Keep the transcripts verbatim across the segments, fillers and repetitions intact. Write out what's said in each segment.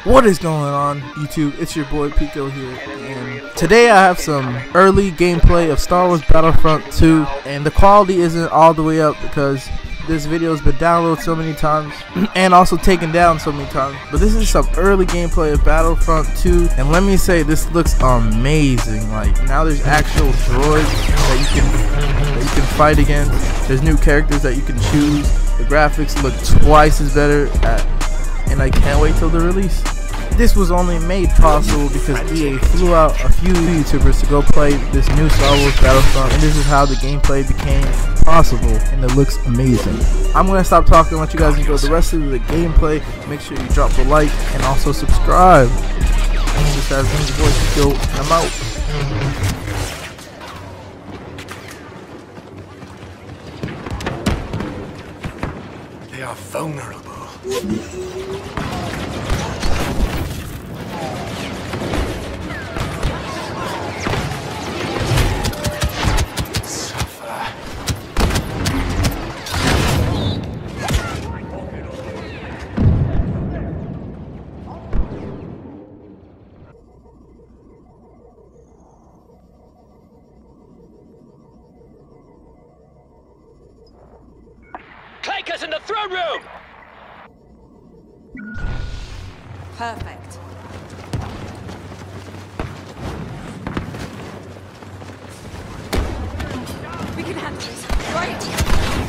What is going on, YouTube? It's your boy Pico here, and today I have some early gameplay of Star Wars Battlefront two, and the quality isn't all the way up because this video has been downloaded so many times and also taken down so many times. But this is some early gameplay of Battlefront two, and let me say, this looks amazing. Like, now there's actual droids that you can that you can fight against. There's new characters that you can choose. The graphics look twice as better, at, and I can't wait till the release. This was only made possible because E A flew out a few YouTubers to go play this new Star Wars Battlefront, and this is how the gameplay became possible, and it looks amazing. I'm going to stop talking and let you guys enjoy the rest of the gameplay. Make sure you drop a like and also subscribe. This has been your boy Pico, and I'm out. They are vulnerable. Take us in the throne room! Perfect. We can handle this, right?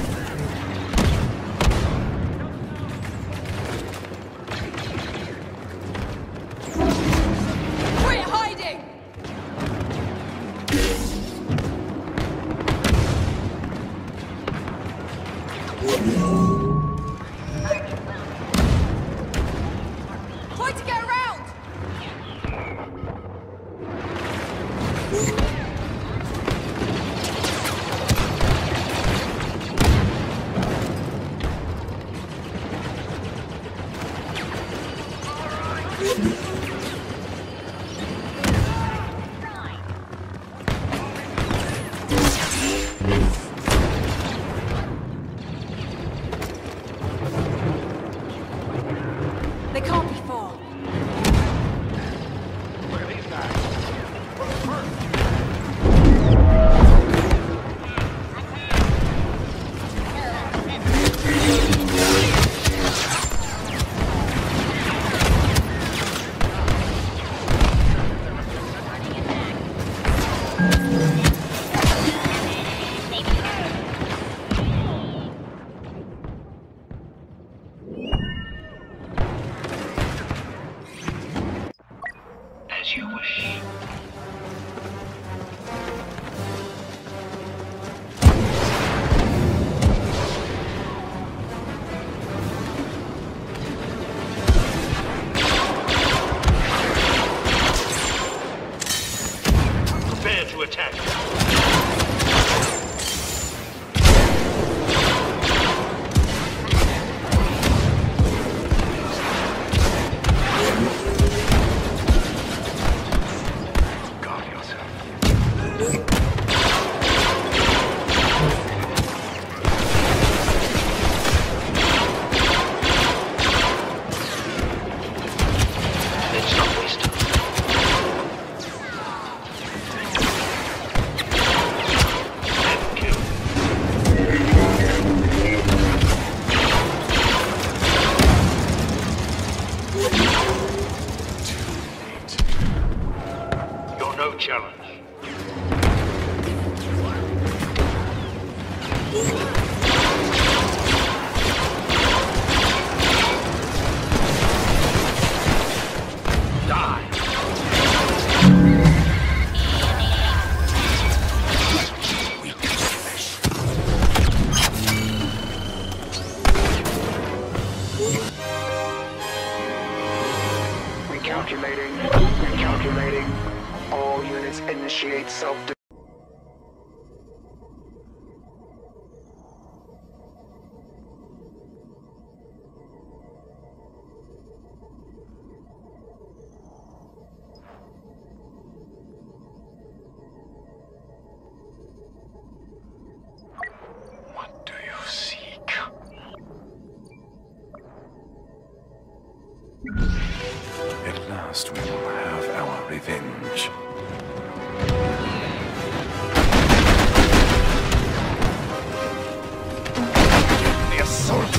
We're hiding! Try to get around! They can't be far. As you wish. Prepare to attack. No challenge. Die. Recalculating. Recalculating. All units initiate self-defense. What do you seek? last, we will have our revenge. The assault!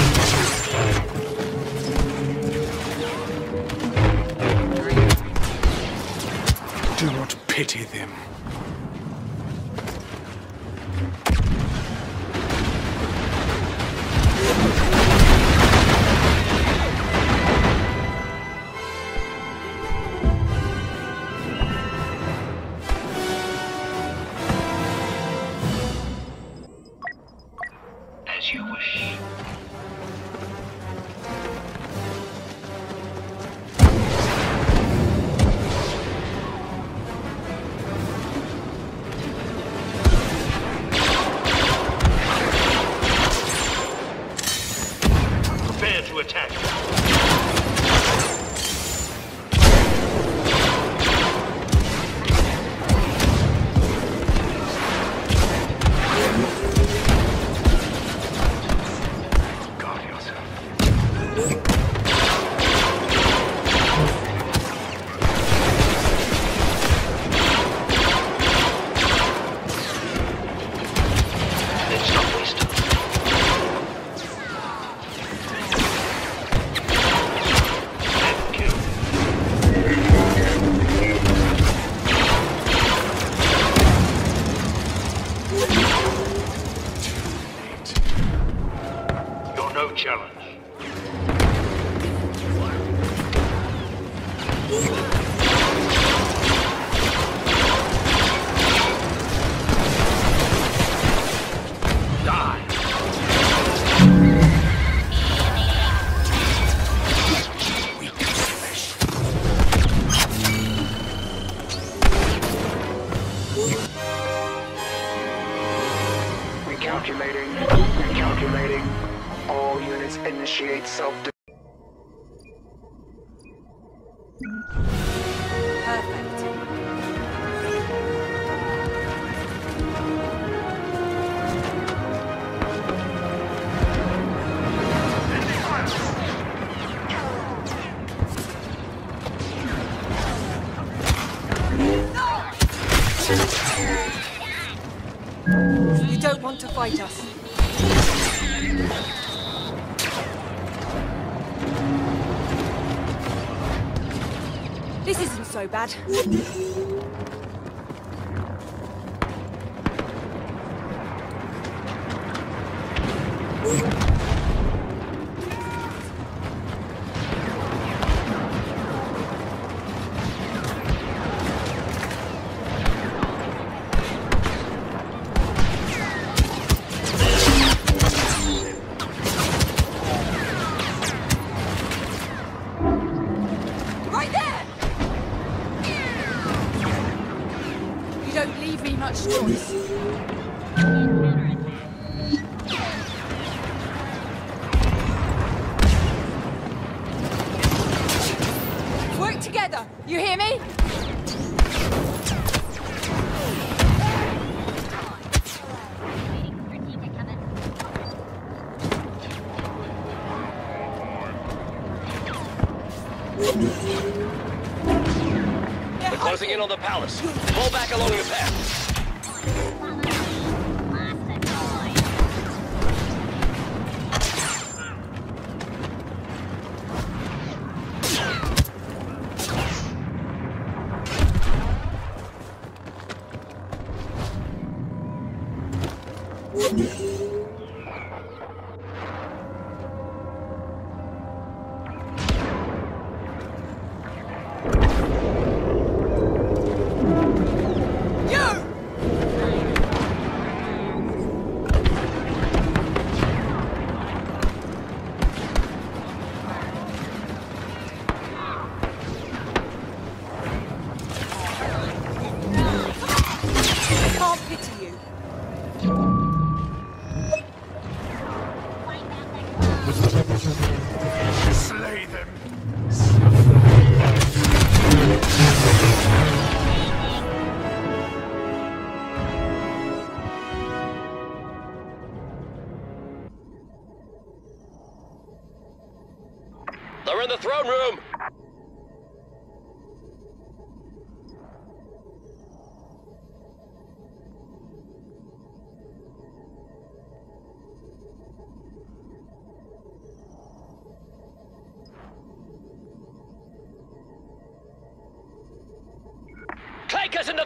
Do not pity them. As you wish. Prepare to attack. Guard yourself. Let's not waste time. And kill. You're no challenge. Die. Recalculating. Recalculating. All units initiate self-defense. Perfect. You don't want to fight us. This isn't so bad. Right there! You don't leave me much choice. Work together, you hear me? They're closing in on the palace. Fall back along your path. You!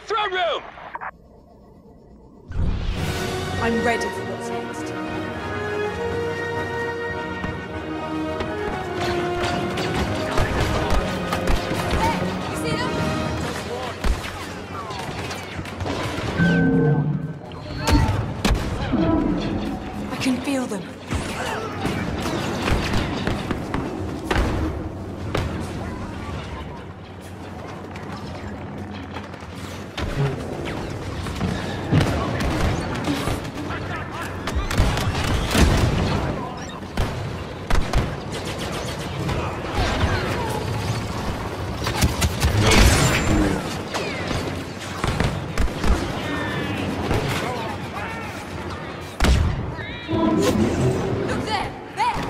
throne room! I'm ready for what's next. Hey, you see them? I can feel them. Look there! There!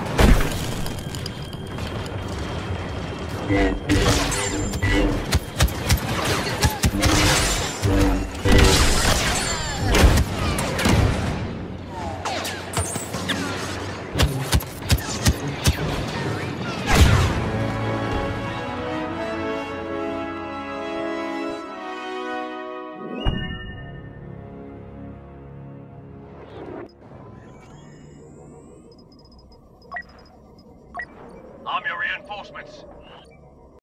I'm your reinforcements.